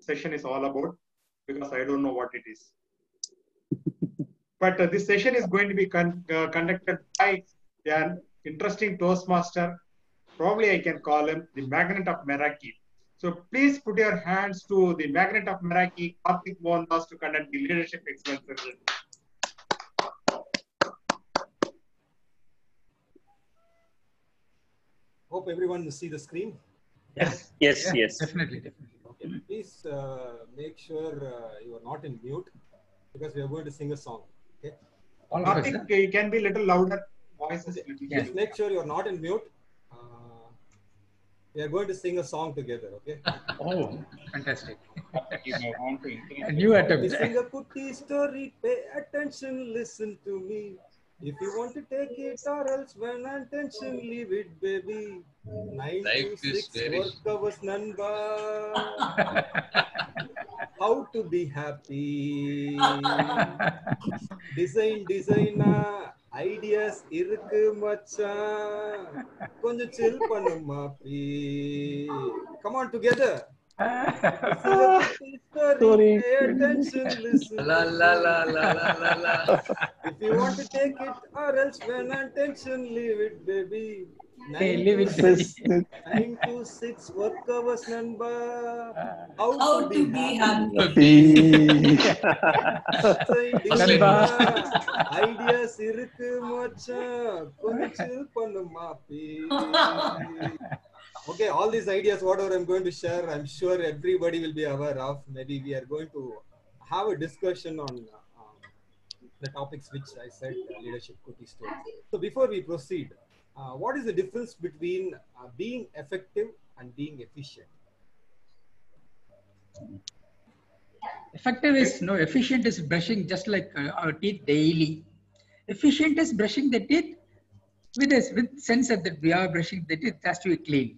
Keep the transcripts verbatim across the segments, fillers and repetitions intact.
session is all about, because I don't know what it is. But uh, this session is going to be con uh, conducted by an interesting Toastmaster. Probably I can call him the Magnet of Meraki. So please put your hands to the Magnet of Meraki, Karthik Mohandas, to conduct the leadership excellence session. Hope everyone will see the screen. Yes, yes, yeah, yes. Definitely, definitely. Okay. Please uh, make sure uh, you are not in mute because we are going to sing a song. Okay. All of us, Karthik, huh? you can be a little louder. Voice is Okay. little Yeah. Please make sure you are not in mute. Uh, we are going to sing a song together. Okay. Oh, fantastic. You may want to increase A the new volume. Let me attempt. sing a cookie story. Pay attention, listen to me. If you want to take it or else when attention, leave it, baby. Nine Life to is six very work hours, Nanba. How to be happy. Design, designer, ideas irukku machan. Konjam chill pannu maapi. Come on together. Sing a cookie story, Story. pay attention, listen la to la me. la la la la la. If you want to take it or else when attention, leave it, baby. Hey, Nine leave to it, six, baby. nine to six work hours, Nanba. How, How to be to be happy. Say, Nanba. designer, ideas irukku machan. Konjam chill pannu maapi. Okay, all these ideas, whatever I'm going to share, I'm sure everybody will be aware of. Maybe we are going to have a discussion on uh, um, the topics which I said, uh, leadership cookie story. So before we proceed, uh, what is the difference between uh, being effective and being efficient? Effective is no, efficient is brushing just like uh, our teeth daily. Efficient is brushing the teeth with a with sense that we are brushing the teeth, it has to be clean.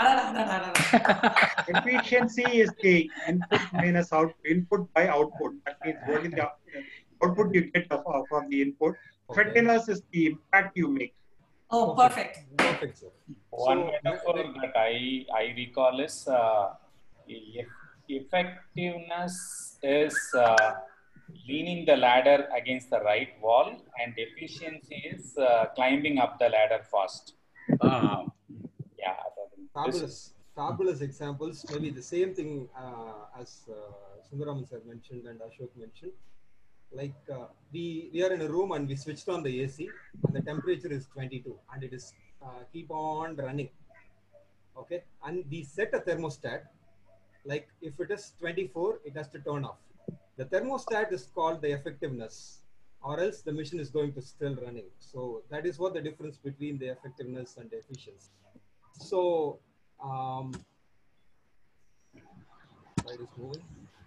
Efficiency is the input minus out input by output. That means what is the output you get of, of, from the input. Okay. Effectiveness is the impact you make. Oh, perfect. Perfect, sir. One So, metaphor ma- that I, I recall is uh, eff- effectiveness is uh, leaning the ladder against the right wall, and efficiency is uh, climbing up the ladder fast. Wow. Yeah. that- this Fabulous, is- fabulous examples. Maybe the same thing uh, as uh, Sundaraman sir mentioned and Ashok mentioned. Like uh, we we are in a room and we switched on the A C and the temperature is twenty-two and it is uh, keep on running. Okay, and we set a thermostat. Like if it is twenty-four, it has to turn off. The thermostat is called the effectiveness, or else the machine is going to still running. So that is what the difference between the effectiveness and the efficiency. So, um, slide is moving.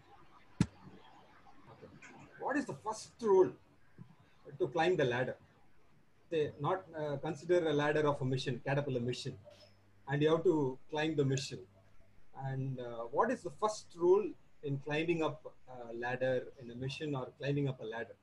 Okay. What is the first rule to climb the ladder? Say, not uh, consider a ladder of a mission, Caterpillar mission, and you have to climb the mission. And uh, what is the first rule in climbing up a ladder in a mission or climbing up a ladder?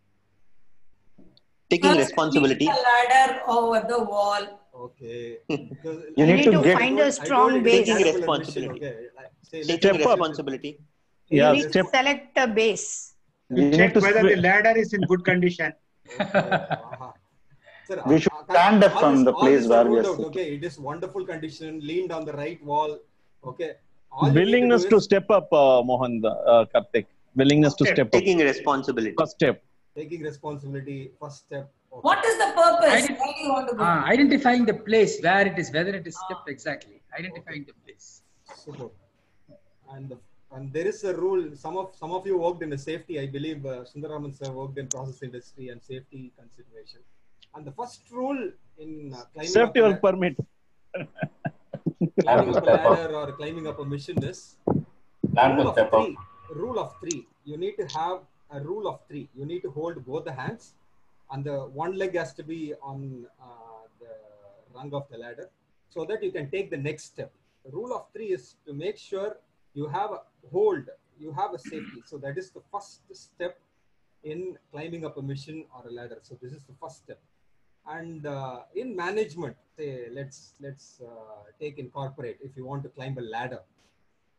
Taking First, responsibility. leave the ladder over the wall. Okay. Because You like need I to told- get- I find told- a I told strong it is a base. Taking Caterpillar responsibility. mission, okay. Like, say, let's Taking say that- responsibility. You Yeah, need step. to select a base. You You check need to whether swi- the ladder is in good condition. Okay. Aha. Sir, We uh, should uh, stand up all from this- the all place these are where we ruled are out, sitting. okay, it is wonderful condition, leaned on the right wall. Okay. All you Willingness need to to, do is step up, uh, Mohan, uh, Karthik. Willingness to Step. step up. Taking responsibility. First step. taking responsibility, first step. Okay. What is the purpose? Ident- Where do you want to go? Ah, identifying the place where it is, whether it is kept exactly. Identifying the place. Super. And the, and there is a rule. Some of some of you worked in the safety. I believe uh, Sundaraman sir worked in process industry and safety consideration. And the first rule in uh, climbing Accept up a your la- permit. climbing up a Step up. ladder or climbing up a mission is Learn to rule of step up. three. Rule of three. You need to have a rule of three. You need to hold both the hands, and the one leg has to be on uh, the rung of the ladder, so that you can take the next step. The rule of three is to make sure you have a hold, you have a safety. So that is the first step in climbing up a mission or a ladder. So this is the first step. And uh, in management, say let's let's uh, take in corporate. If you want to climb a ladder,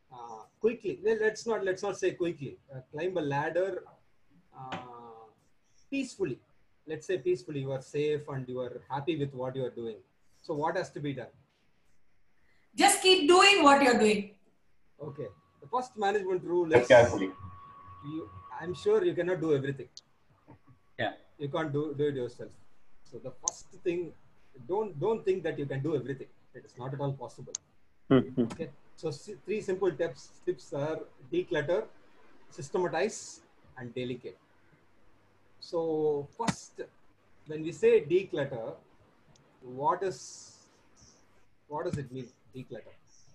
uh, quickly. Well, let's not let's not say quickly. Uh, climb a ladder uh, peacefully. Let's say peacefully. You are safe and you are happy with what you are doing. So what has to be done? Just keep doing what you're doing. Okay. The first management rule is Carefully. you. I'm sure you cannot do everything. Yeah. You can't do, do it yourself. So the first thing, don't don't think that you can do everything. It is not at all possible. Okay. So si- three simple tips tips are declutter, systematize, and delegate. So first, when we say declutter, what is what does it mean? Declutter.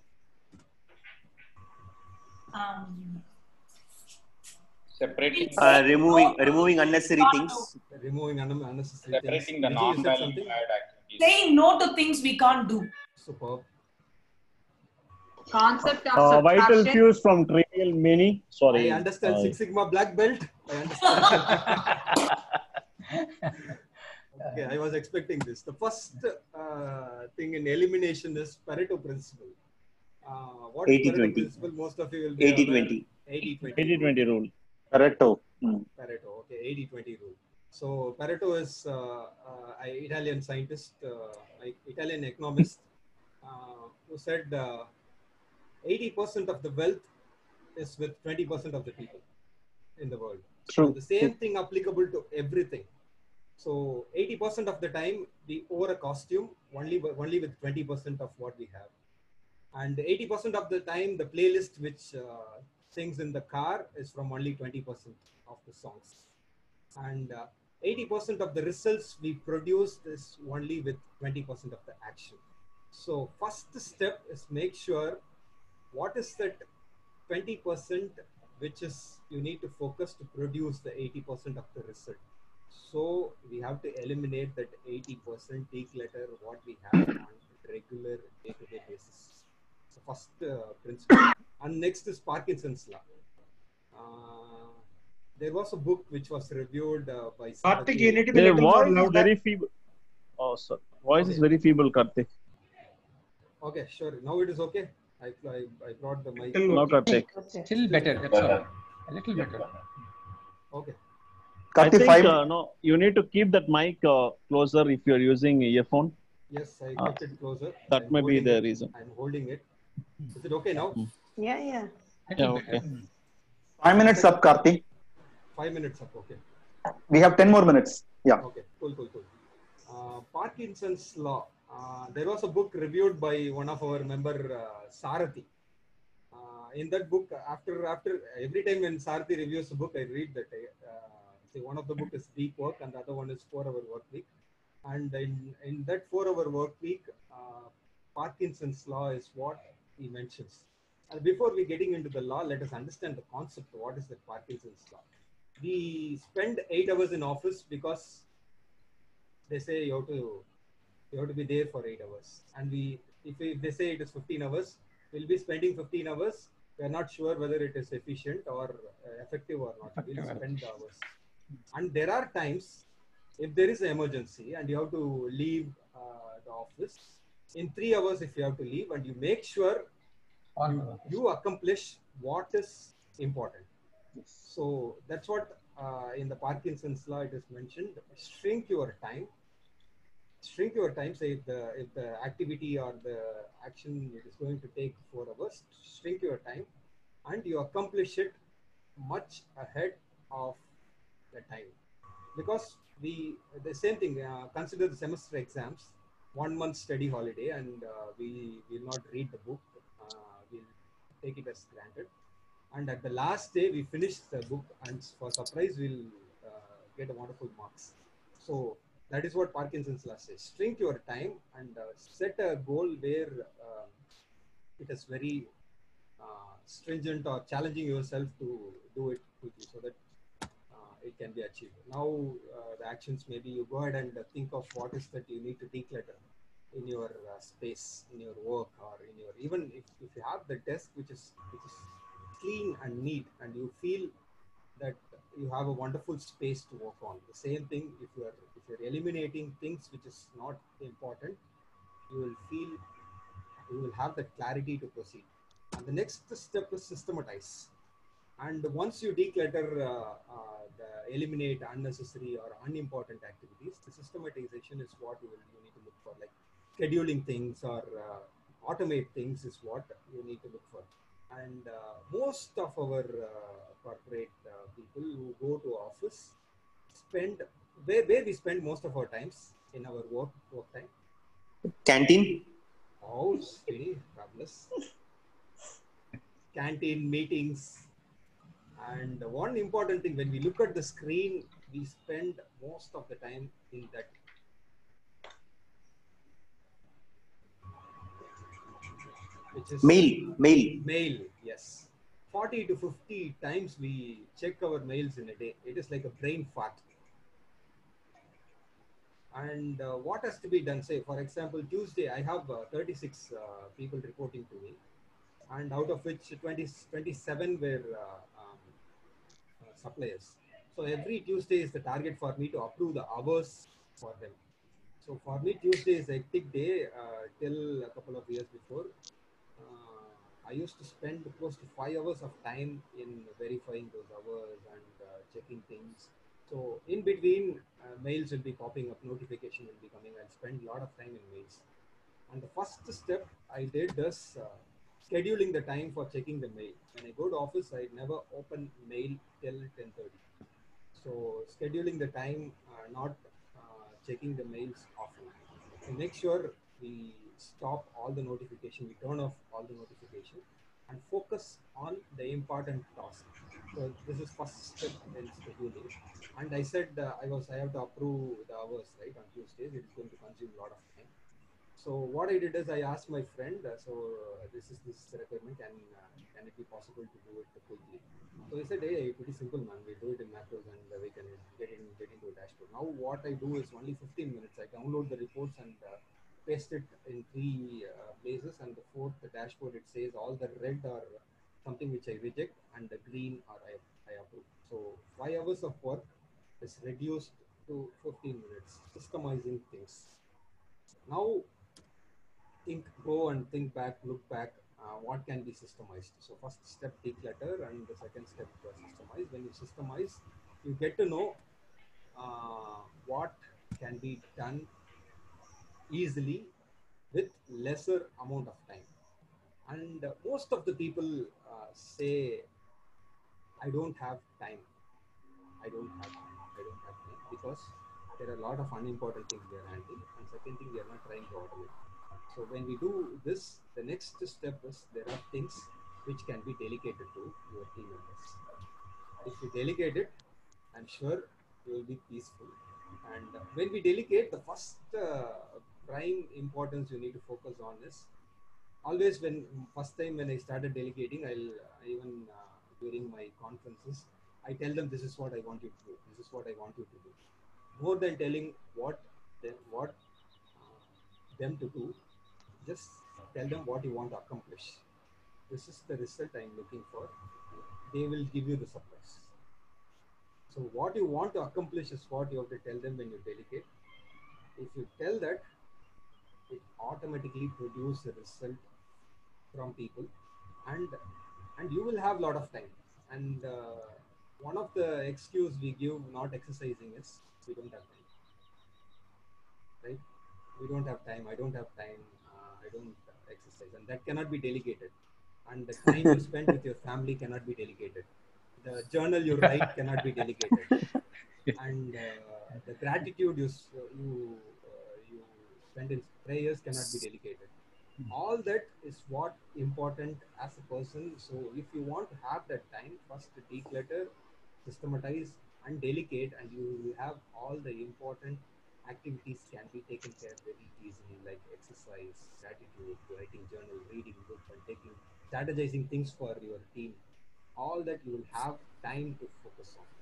Um, Separating, Uh, removing removing unnecessary things. Removing un- unnecessary separating things. the Vijay, you said non-value something? add activities. saying no to things we can't do. Superb. Concept of Uh, vital subtraction. cues from trivial many. Sorry. I understand uh, Six Sigma black belt. I understand. Okay, I was expecting this. The first uh, thing in elimination is Pareto principle. Uh, what is eighty Pareto twenty. principle? Most of you will be eighty aware. twenty. eighty twenty. eighty twenty rule. Pareto. Hmm. Pareto. Okay, eighty twenty rule. So Pareto is uh, uh, an Italian scientist, uh, Italian economist, uh, who said uh, eighty percent of the wealth is with twenty percent of the people in the world. True. So the same thing applicable to everything. So eighty percent of the time we owe a costume only only with twenty percent of what we have, and eighty percent of the time the playlist which uh, sings in the car is from only twenty percent of the songs, and uh, eighty percent of the results we produce is only with twenty percent of the action. So first step is make sure what is that twenty percent which is you need to focus to produce the eighty percent of the result. So we have to eliminate that eighty percent, declutter what we have on regular day-to-day basis. So first uh, principle. And next is Parkinson's law. Uh, there was a book which was reviewed uh, by Karthik, you need to be Their little more voice is louder. very feeble. Oh, sir. Voice is very feeble, Karthik. Okay, sure. Now it is okay. I, I, I brought the mic. Little No, Karthik. Still better. That's all. A little better. Okay. I Karthik, think five. uh, no. You need to keep that mic uh, closer if you are using earphone. Yes, I Ah, kept it closer. That I'm may be holding the it. reason. I'm holding it. Is it okay now? Yeah, yeah. Yeah, okay. Five minutes up, Karthik. Five minutes up. Okay. We have ten more minutes. Yeah. Okay. Cool, cool, cool. Uh, Parkinson's law. Uh, there was a book reviewed by one of our member, uh, Sarathi. Uh, in that book, after after every time when Sarathi reviews a book, I read that. Uh, see, one of the book is Deep Work, and the other one is Four Hour Work Week. And in, in that four hour work week, uh, Parkinson's law is what he mentions. And before we getting into the law, let us understand the concept. What is the Parkinson's law? We spend eight hours in office because they say you have to you have to be there for eight hours. And we, if, we, if they say it is fifteen hours, we'll be spending fifteen hours. We are not sure whether it is efficient or uh, effective or not. We'll spend the hours. And there are times if there is an emergency and you have to leave uh, the office in three hours, if you have to leave, and you make sure you, you accomplish what is important. So that's what uh, in the Parkinson's law it is mentioned. Shrink your time. Shrink your time. Say if the if the activity or the action it is going to take four hours, shrink your time, and you accomplish it much ahead of the time. Because we the same thing. Uh, consider the semester exams, one month study holiday, and uh, we will not read the book. Uh, we'll take it as granted. And at the last day, we finish the book, and for surprise, we'll uh, get a wonderful marks. So that is what Parkinson's law says. Shrink your time and uh, set a goal where uh, it is very uh, stringent or challenging yourself to do it quickly, so that uh, it can be achieved. Now, uh, the actions, maybe you go ahead and uh, think of what is that you need to declutter in your uh, space, in your work, or in your, even if, if you have the desk which is, which is clean and neat, and you feel that you have a wonderful space to work on. The same thing, if you are if you're eliminating things which is not important, you will feel, you will have the clarity to proceed. And the next step is systematize. And once you declutter, uh, uh, the eliminate unnecessary or unimportant activities, the systematization is what you will you need to look for, like scheduling things or uh, automate things is what you need to look for. And uh, most of our uh, corporate uh, people who go to office spend where, where we spend most of our times in our work work time. Canteen. Oh, sweetie, fabulous. Canteen meetings. And one important thing, when we look at the screen, we spend most of the time in that. Which is Mail. Mail. Mail, yes. forty to fifty times we check our mails in a day. It is like a brain fart. And uh, what has to be done? Say, for example, Tuesday, I have uh, thirty-six uh, people reporting to me, and out of which twenty, twenty-seven were uh, um, uh, suppliers. So every Tuesday is the target for me to approve the hours for them. So for me, Tuesday is a hectic day uh, till a couple of years before. Uh, I used to spend close to five hours of time in verifying those hours and uh, checking things. So in between, uh, mails will be popping up, notification will be coming. I'll spend a lot of time in mails. And the first step I did is uh, scheduling the time for checking the mail. When I go to office, I never open mail till ten thirty. So scheduling the time, uh, not uh, checking the mails often. So make sure we stop all the notification, we turn off all the notification and focus on the important task. So this is first step in scheduling. And I said uh, I was I have to approve the hours, right, on Tuesdays. It is going to consume a lot of time. So what I did is I asked my friend, uh, so uh, this is this requirement, can uh, can it be possible to do it quickly? So he said, hey, pretty simple, man. We do it in macros and uh, we can get in get into a dashboard. Now what I do is only fifteen minutes. I download the reports and uh, paste it in three uh, places, and the fourth the dashboard it says all the red or something which I reject and the green or I, I approve. So five hours of work is reduced to fifteen minutes, systemizing things. Now think, go and think back, look back, uh, what can be systemized. So first step, declutter, and the second step, uh, systemize. When you systemize, you get to know uh, what can be done easily with lesser amount of time. And uh, most of the people uh, say, I don't have time. I don't have time. I don't have time because there are a lot of unimportant things we are handling. And second thing, we are not trying to automate. So when we do this, the next step is there are things which can be delegated to your team members. If you delegate it, I'm sure you will be peaceful. And uh, when we delegate, the first uh, prime importance you need to focus on is always when first time when I started delegating, I'll uh, even uh, during my conferences, I tell them this is what I want you to do. This is what I want you to do. More than telling what they, what uh, them to do, just tell them what you want to accomplish. This is the result I'm looking for. They will give you the surprise. So what you want to accomplish is what you have to tell them when you delegate. If you tell that, it automatically produces a result from people, and and you will have a lot of time. And uh, one of the excuse we give not exercising is we don't have time, right? We don't have time. I don't have time. Uh, I don't exercise, and that cannot be delegated. And the time you spend with your family cannot be delegated. The journal you write cannot be delegated, and uh, the gratitude you you uh, you spend in prayers cannot be delegated. All that is what important as a person. So if you want to have that time, first declutter, systematize, and delegate, and you will have all the important activities can be taken care very easily, like exercise, gratitude, writing journal, reading book, and taking strategizing things for your team. All that you will have time to focus on.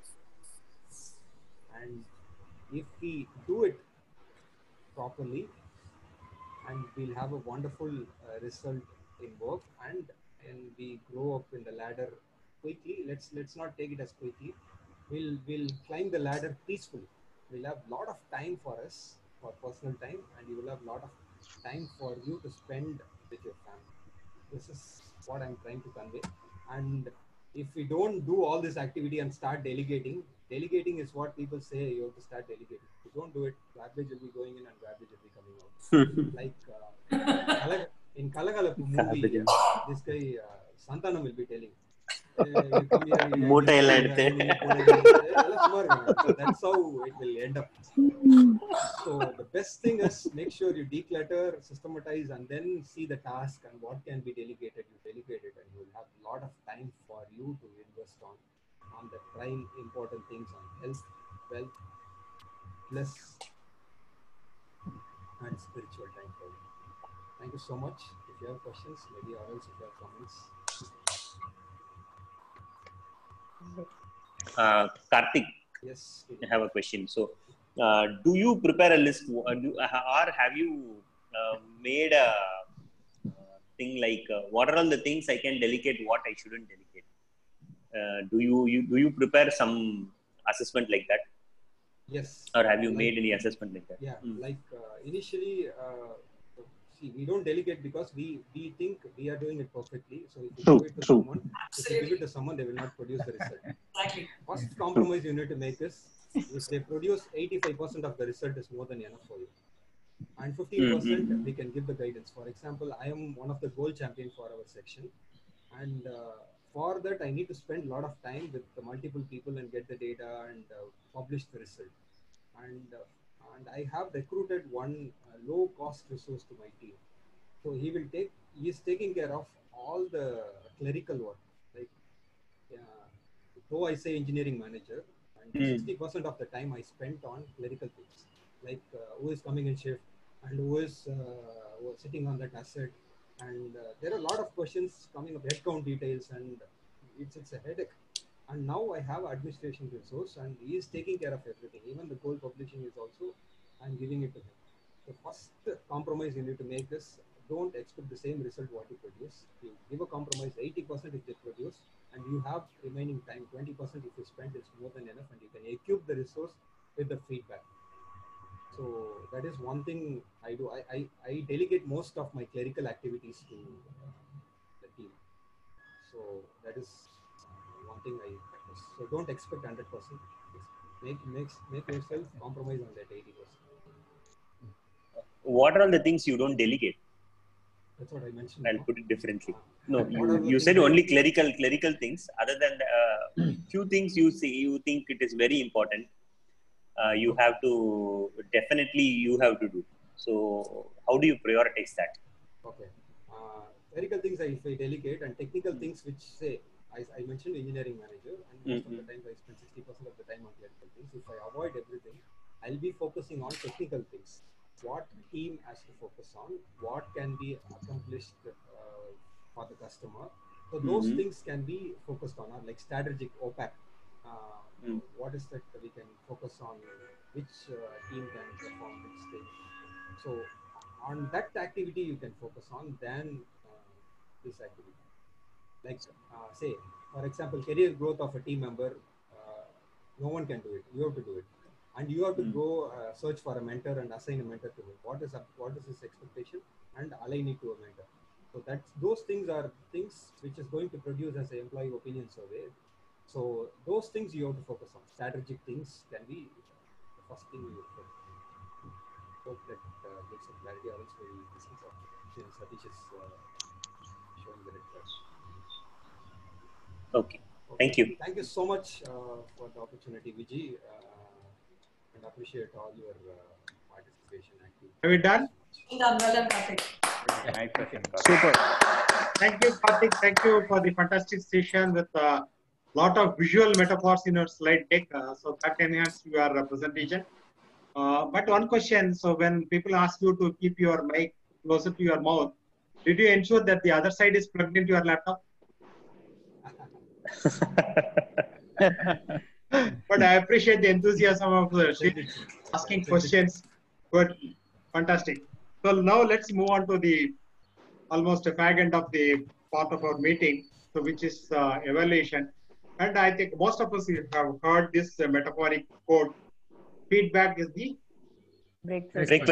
And if we do it properly, and we'll have a wonderful uh, result in work, and and we grow up in the ladder quickly. Let's let's not take it as quickly. We'll we'll climb the ladder peacefully. We'll have a lot of time for us, for personal time, and you will have a lot of time for you to spend with your family. This is what I'm trying to convey. And if we don't do all this activity and start delegating, delegating is what people say you have to start delegating. If you don't do it, garbage will be going in and garbage will be coming out. Like uh, Kala- in Kalagalapu movie, uh, this guy uh, Santanam will be telling. "Eh, you come here, you- Moota you- ella you- eduthe." you- you- ella summa irukanga. So that's how it will end up. So the best thing is make sure you declutter, systematize, and then see the task and what can be delegated. You delegate it, and you will have a lot of time for you to invest on on the prime important things on health, wealth, plus and spiritual time for you. Thank you so much. If you have questions, maybe or else if you have comments. Uh, Karthik, Yes. I have a question. So, uh, do you prepare a list, or, do, or have you uh, made a uh, thing like uh, what are all the things I can delegate, what I shouldn't delegate? Uh, do you, you do you prepare some assessment like that, Yes. or have you Like- made any assessment like that? Yeah, Mm. like uh, initially, uh, see, we don't delegate because we we think we are doing it perfectly. So if you True, give it to true. someone, if you give it to someone, they will not produce the result. Exactly. First compromise you need to make is if they produce eighty-five percent of the result is more than enough for you, and fifteen percent Mm-hmm. we can give the guidance. For example, I am one of the gold champion for our section, and uh, for that I need to spend a lot of time with the multiple people and get the data and uh, publish the result. And uh, and I have recruited one uh, low cost resource to my team. So he will take he is taking care of all the clerical work. Like uh, though I say engineering manager, and Mm. sixty percent of the time I spent on clerical things, like uh, who is coming in shift and who is uh, who is sitting on that asset. And uh, there are a lot of questions coming up, headcount details, and it's it's a headache. And now I have administration resource, and he is taking care of everything. Even the goal publishing is also I'm giving it to him. The first compromise you need to make is don't expect the same result what you produce. You give a compromise eighty percent if they produce, and you have remaining time twenty percent if you spend is more than enough, and you can equip the resource with the feedback. So that is one thing I do. I, I, I delegate most of my clerical activities to uh, the team. So that is uh, one thing I practice. So don't expect one hundred percent. Make, make, make yourself compromise on that eighty percent. What are all the things you don't delegate? That's what I mentioned. I'll no? put it differently. Uh, No, what you, are the you things said that- only clerical clerical things. Other than uh, few things you see, you think it is very important. Uh, you have to definitely you have to do. So how do you prioritize that? Okay. Uh, clerical things I, if I delegate, and technical things which say, I, I mentioned engineering manager, and most of the Mhm. time I spend sixty percent of the time on clerical things. If I avoid everything, I'll be focusing on technical things. What team has to focus on, what can be accomplished uh, for the customer. So those Mhm. things can be focused on, or like strategic O PAC. Uh, Mm. What is that we can focus on? Which uh, team can perform which thing? So on that activity you can focus on than uh, this activity. Like uh, say, for example, career growth of a team member, uh, no one can do it. You have to do it, and you have to Mm. go uh, search for a mentor and assign a mentor to him. What is up, what is his expectation, and align it to a mentor. So that's those things are things which is going to produce as an employee opinion survey. So those things you have to focus on. Strategic things can be the first thing you focus on. Hope that uh, gives some clarity, or else maybe this is uh, you know, Satish is uh, showing the red flag. Okay. Thank you. Thank you so much uh, for the opportunity, Vijay, uh, and appreciate all your uh, participation. Activity. Are we done? Done. Well done, Karthik. Nice session. Super. Thank you, Karthik. Thank you for the fantastic session with a lot of visual metaphors in your slide deck. Uh, so that enhanced your uh, presentation. Uh, but one question, so when people ask you to keep your mic closer to your mouth, did you ensure that the other side is plugged into your laptop? But I appreciate the enthusiasm of uh, Sri asking questions. Good, fantastic. So now let's move on to the almost a fag end of the part of our meeting, so which is uh, evaluation. And I think most of us have heard this uh, metaphoric quote: feedback is the Breakfast. Breakfast